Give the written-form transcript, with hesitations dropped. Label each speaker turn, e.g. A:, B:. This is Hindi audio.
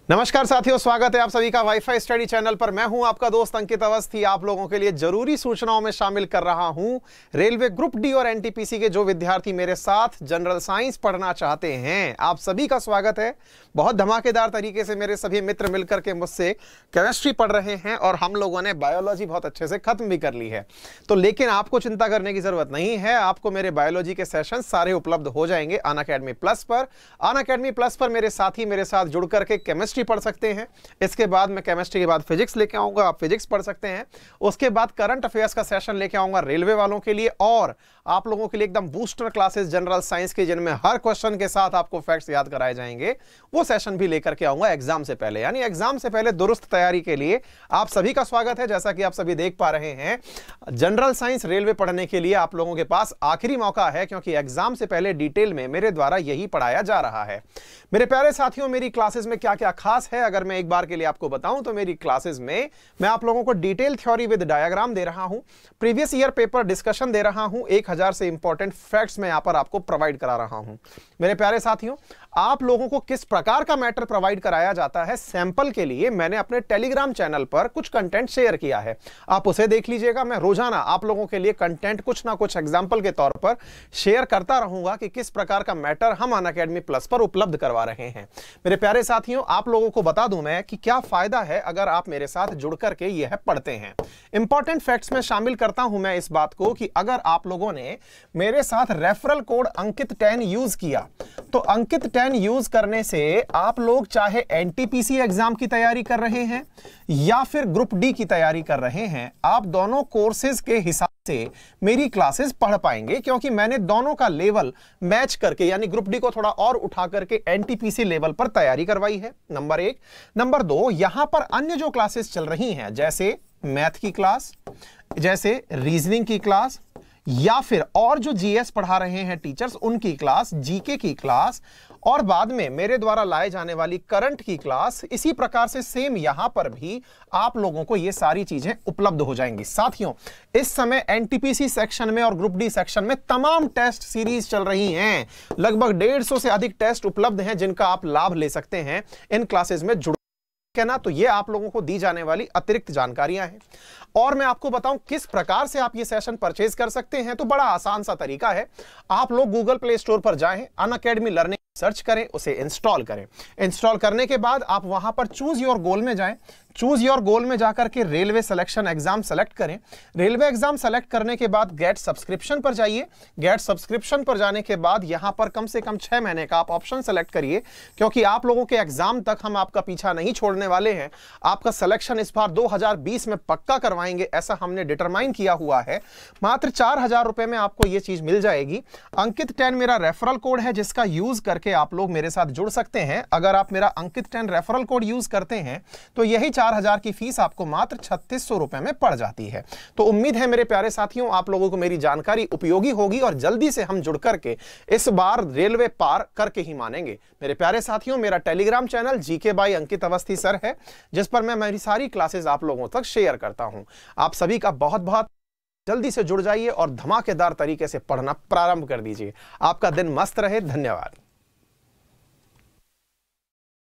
A: नमस्कार साथियों, स्वागत है आप सभी का वाईफाई स्टडी चैनल पर। मैं हूं आपका दोस्त अंकित अवस्थी। आप लोगों के लिए जरूरी सूचनाओं में शामिल कर रहा हूं रेलवे ग्रुप डी और एनटीपीसी के जो विद्यार्थी मेरे साथ जनरल साइंस पढ़ना चाहते हैं, आप सभी का स्वागत है। बहुत धमाकेदार तरीके से मेरे सभी मित्र मिलकर के मुझसे केमिस्ट्री पढ़ रहे हैं और हम लोगों ने बायोलॉजी बहुत अच्छे से खत्म भी कर ली है। तो लेकिन आपको चिंता करने की जरूरत नहीं है, आपको मेरे बायोलॉजी के सेशन सारे उपलब्ध हो जाएंगे अनअकैडमी प्लस पर। अनअकैडमी प्लस पर मेरे साथी मेरे साथ जुड़ करके केमिस्ट्री पढ़ सकते हैं। इसके बाद मैं केमिस्ट्री के बाद फिजिक्स लेके आऊंगा, आप फिजिक्स पढ़ सकते हैं। उसके बाद करंट अफेयर्स का सेशन लेके आऊंगा रेलवे वालों के लिए, और आप लोगों के लिए एकदम बूस्टर क्लासेस जनरल साइंस के, जिनमें हर क्वेश्चन के साथ आपको फैक्ट्स याद कराए जाएंगे, वो सेशन भी लेकर के आऊंगा एग्जाम से पहले। यानी एग्जाम से पहले दुरुस्त तैयारी के लिए आप सभी का स्वागत है। जैसा कि आप सभी देख पा रहे हैं, जनरल साइंस रेलवे पढ़ने के लिए आप लोगों के पास आखिरी मौका है, क्योंकि एग्जाम से पहले डिटेल में मेरे द्वारा यही पढ़ाया जा रहा है। मेरे प्यारे साथियों, मेरी क्लासेस में क्या क्या खास है अगर मैं एक बार के लिए आपको बताऊं तो मेरी क्लासेस में मैं आप लोगों को डिटेल थ्योरी विद डायग्राम दे रहा हूं, प्रीवियस ईयर पेपर डिस्कशन दे रहा हूं, 1000 से इंपॉर्टेंट फैक्ट्स मैं यहां पर आपको प्रोवाइड करा रहा हूं। मेरे प्यारे साथियों, आप लोगों को किस प्रकार का मैटर प्रोवाइड कराया जाता है, सैंपल के लिए मैंने अपने टेलीग्राम चैनल पर कुछ कंटेंट शेयर किया है, आप उसे देख लीजिएगा। मैं रोजाना आप लोगों के लिए कंटेंट कुछ ना कुछ एग्जाम्पल के तौर पर शेयर करता रहूंगा कि किस प्रकार का मैटर हम अनअकैडमी प्लस पर उपलब्ध करवा रहे हैं। मेरे प्यारे साथियों, आप लोगों को बता दूं मैं कि क्या फायदा है अगर आप मेरे साथ जुड़ करके यह पढ़ते हैं। इंपॉर्टेंट फैक्ट्स में शामिल करता हूं मैं इस बात को कि अगर आप लोगों ने मेरे साथ रेफरल कोड अंकित 10 यूज किया, तो अंकित 10 यूज करने से आप लोग चाहे एनटीपीसी एग्जाम की तैयारी कर रहे हैं या फिर ग्रुप डी की तैयारी कर रहे हैं, आप दोनों कोर्सेज के हिसाब से मेरी क्लासेस पढ़ पाएंगे, क्योंकि मैंने दोनों का लेवल मैच करके, यानी ग्रुप डी को थोड़ा और उठा करके एनटीपीसी लेवल पर तैयारी करवाई है, नंबर 1। नंबर 2, यहां पर अन्य जो क्लासेस चल रही हैं, जैसे मैथ की क्लास, जैसे रीजनिंग की क्लास, या फिर और जो जीएस पढ़ा रहे हैं टीचर्स उनकी क्लास, जीके की क्लास, और बाद में मेरे द्वारा लाए जाने वाली करंट की क्लास, इसी प्रकार से सेम यहां पर भी आप लोगों को ये सारी चीजें उपलब्ध हो जाएंगी। साथियों, इस समय एनटीपीसी सेक्शन में और ग्रुप डी सेक्शन में तमाम टेस्ट सीरीज चल रही हैं। लगभग 150 से अधिक टेस्ट उपलब्ध हैं जिनका आप लाभ ले सकते हैं इन क्लासेस में जुड़ के ना। तो ये आप लोगों को दी जाने वाली अतिरिक्त जानकारियां हैं। और मैं आपको बताऊं किस प्रकार से आप ये सेशन परचेज कर सकते हैं, तो बड़ा आसान सा तरीका है। आप लोग गूगल प्ले स्टोर पर जाएं, अनअकैडमी लर्निंग सर्च करें, उसे इंस्टॉल करें। इंस्टॉल करने के बाद आप वहां पर चूज योर गोल में जाएं। चूज योर गोल में जाकर के रेलवे सिलेक्शन एग्जाम सेलेक्ट करें। रेलवे एग्जाम सेलेक्ट करने के बाद गेट सब्सक्रिप्शन पर जाइए। गेट सब्सक्रिप्शन पर जाने के बाद यहां पर कम से कम 6 महीने का आप ऑप्शन सेलेक्ट करिए, क्योंकि आप लोगों के एग्जाम तक हम आपका पीछा नहीं छोड़ने वाले हैं। आपका सिलेक्शन इस बार 2020 में पक्का करवाएंगे, ऐसा हमने डिटरमाइन किया हुआ है। मात्र 4000 रुपए में आपको यह चीज मिल जाएगी। अंकित 10 मेरा रेफरल कोड है, जिसका यूज करके आप लोग मेरे साथ जुड़ सकते हैं। अगर आप मेरा अंकित 10 रेफरल कोड यूज करते हैं तो यही 4000 की फीस आपको मात्र 3600 रुपए में पड़ जाती है। तो उम्मीद है मेरे प्यारे साथियों, आप लोगों को मेरी जानकारी उपयोगी होगी और जल्दी से हम जुड़ करके इस बार रेलवे पार करके ही मानेंगे। मेरे प्यारे साथियों, मेरा Telegram channel GK by Ankit Awasthi sir है, जिस पर मैं मेरी सारी क्लासेस आप लोगों तक शेयर करता हूं। आप सभी का बहुत बहुत जल्दी से जुड़ जाइए और धमाकेदार तरीके से पढ़ना प्रारंभ कर दीजिए। आपका दिन मस्त रहे। धन्यवाद।